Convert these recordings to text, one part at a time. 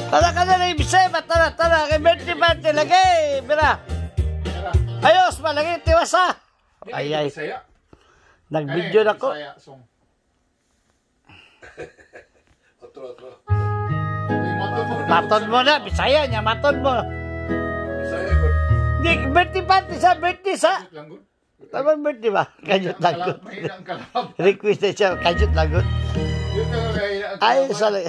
Tara ka na lang ibisay, tara, kay birthday lagi, bira. Ayos, malagi, tiwasa. Ay. Nag-video na ko. Otro. Maton mo na, Bisaya niya, maton mo. Bisaya ko. Di, birthday sa. Tama birthday ba? Kajut lagot. Request na siya, kajut lagot. Ay, sorry.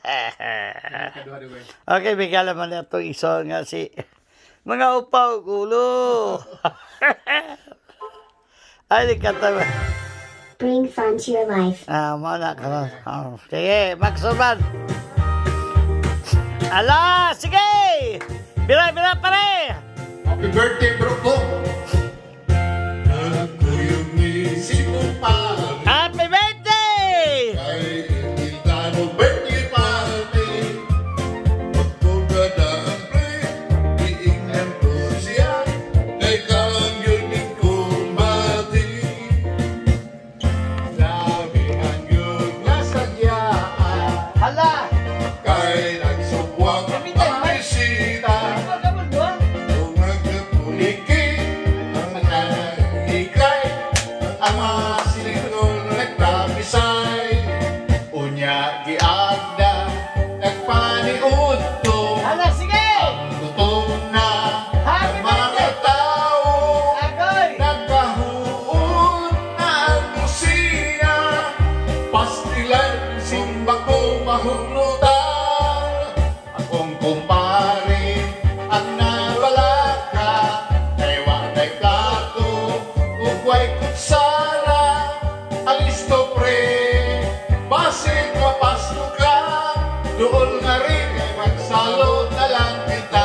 Okay, bigala man na itong iso nga si mga upaw, gulo. Ay, di kata ba? Bring fun to your life. Mana ka. Sige, magsuman. Ala, sige! Bira pare! Happy birthday, bro ko! Ako yung isip kong pati. Happy birthday! Kay Quintano birthday party. Magpugadaan pre, iingnan ko siya. Kay kang yun kong bati. Sabi ang yun nga sadyaan. Hala! Kay nagsubwang ang bisita. Kung nagpuliki ang nagkikay, ang mga silingon nagtabisay. Unya giagda, nagpaniud to. Hala, sige! Ang gutom na Happy ang mga birthday! tao. Agoy! Nagkahuon na ang kusina. Pastilan, simba ko mahugnutan. Akong kumpare ang nabalaka. Kay watay plato, ugway kutsara. Alisto pre, basit mapasto ka. Doon nga rin kay magsalo na lang kita.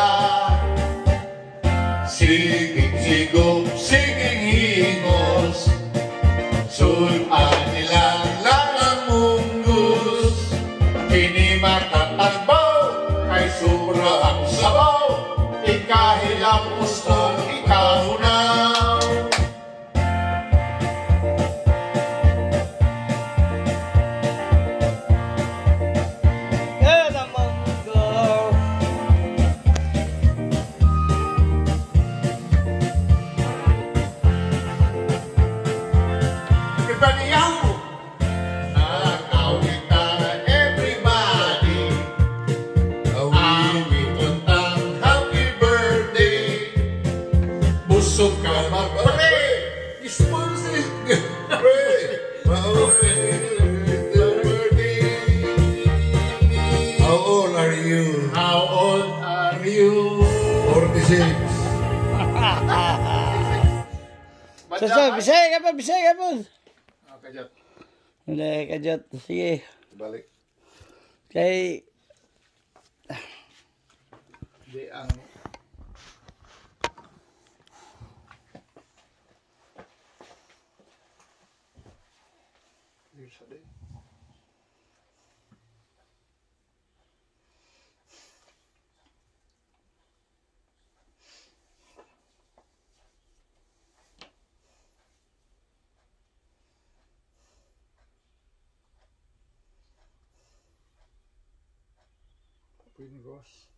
Siging sigong, siging hingos. Sulaan nilang lang ang munggus. Kini matatagbaw, kay sobra ang sabaw. Ikahilap gustong ikahunaw. Yan ang mundo. Everybody out! Nakawitan everybody. Awit untang happy birthday. Busog ka magpre. Sponsor. Pre. Birthday. How old are you? How old are you? 46. Bisaya ka pa. Kajat. Wala, kajot. Sige. Balik. Kay... Di ang Pinigos.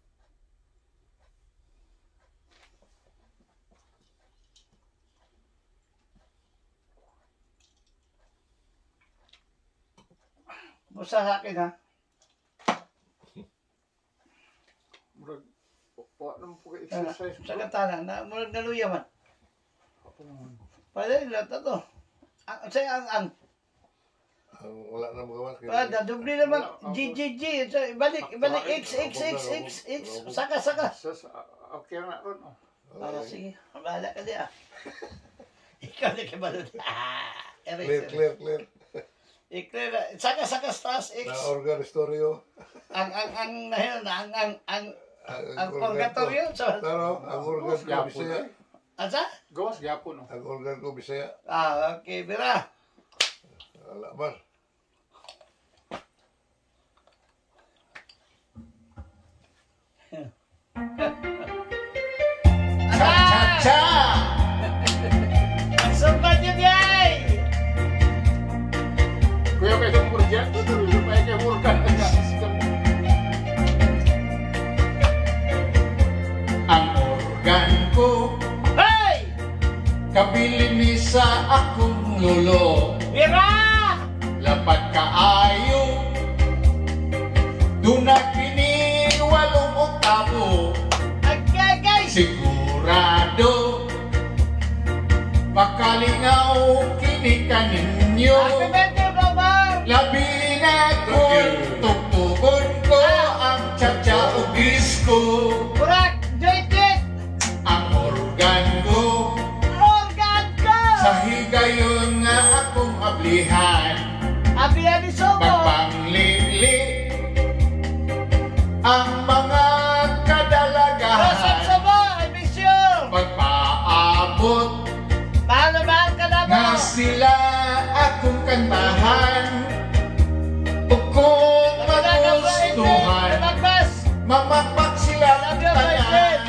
Musta sa akin, ha? Murag wa nang po exercise. Sa katana, murag naluya man. Ako naman. Pwede nila to. Saya ang. Wala na magawas kay. Dubli naman. G. Balik. X. Saka. Okay na ron. Sige. Bahala ka diya. Ikaw na kabalod. Clear. I-clear na. Saka stars X. Na organ storyo. Ang purgatorio. Pero ang organ ko Bisaya. Asa? Gawas gyapon no. Ang organ ko Bisaya. Okay, bira. Wala ba? Cha! Sumpah yun, yay! Kuya kayo murjan, tutuloy pa kay murkan. sa akong lolo. Bira! Lapat kaayo, duna kini 8 oktabo. Agay! Sigurado makalingaw kini kaninyo. Happy birthday, Baba! Labi na kung tugtugon ko ang tsa-tsa o disco. Burak! Joytit! Ang organ ko Organ ko! sa higayon nga akong ablihan. Abiyan ni Sobo! Magpanglili ang mga kadalagahan. Rosam Sobo! I miss you! Pagpaabot Mahal na mahal ka na mo! nga sila akong kantahan. O kung magustuhan, Magbas! mamapak sila ng tanan.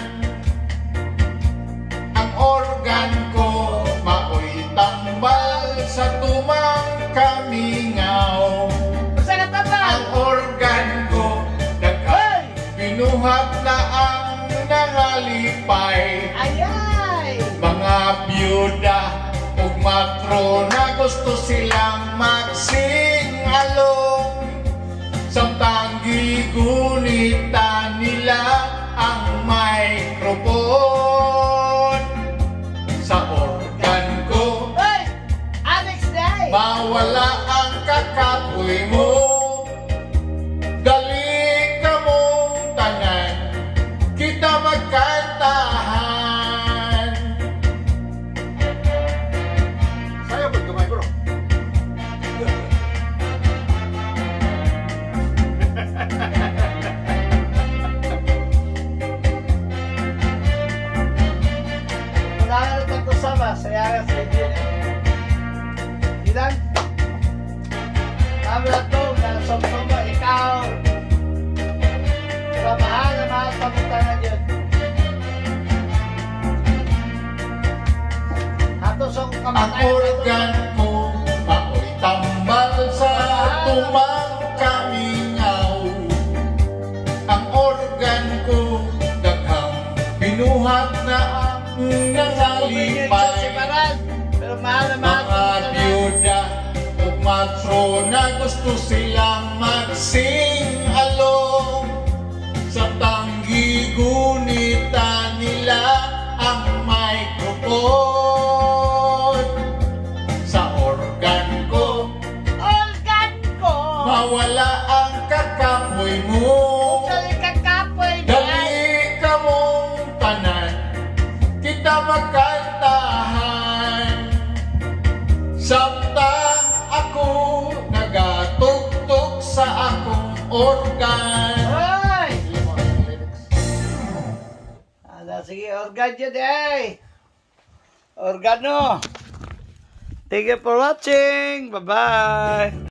Ang organ ko maoy tambal sa tumang kamingaw. Basta ka tata! Ang organ ko daghang pinuhat na ang nangalipay. Ayay! Mga byuda ug matrona gusto silang magsing-along. Samtang gigunita nila ang microphone. Sa organ ko Hoy! Alex Day! mawala ang kakapoy mo. Dali ka mong tanan, kita magkantahan. Saya ba gamay bro? Wala na rin kasama. Saya sa Jin. Ilan? Kami na ito. Nasomsoma. Ikaw. Sa mahal na mahal pamuntangan yun. Atosong Ang kamatayan. organ ko maoy tambal sa tumang kamingaw. Ang organ ko daghang binuhat na ang nangalipay. Pero mahal na mahal Mga byuda ug matrona gusto silang magsing-along. Samtang gigunita nila ang microphone. Sa organ ko Organ ko! mawala ang kakapoy mo. Sali ka kapoy na! Dali ka mong tanan, kita magkantahan. Samtang ako nagatugtog sa akong organ. Hoy! Sige, organ yun eh! Organo! Thank you for watching! Bye-bye!